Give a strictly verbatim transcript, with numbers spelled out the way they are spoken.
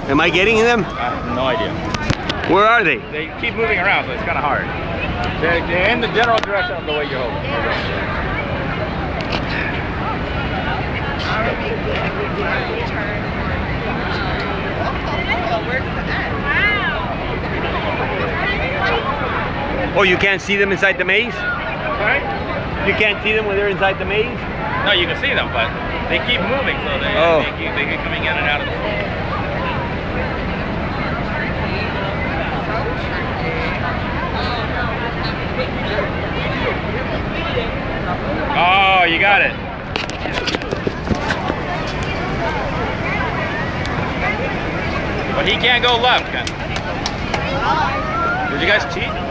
Am I getting them? I have no idea. Where are they? They keep moving around, so it's kind of hard. They're, they're in the general direction of the way you're holding. Oh, you can't see them inside the maze? Sorry? You can't see them when they're inside the maze? No, you can see them, but they keep moving, so they, oh. they, keep, they keep coming in and out of the pool. Oh, you got it. But he can't go left, Ken. Did you guys cheat?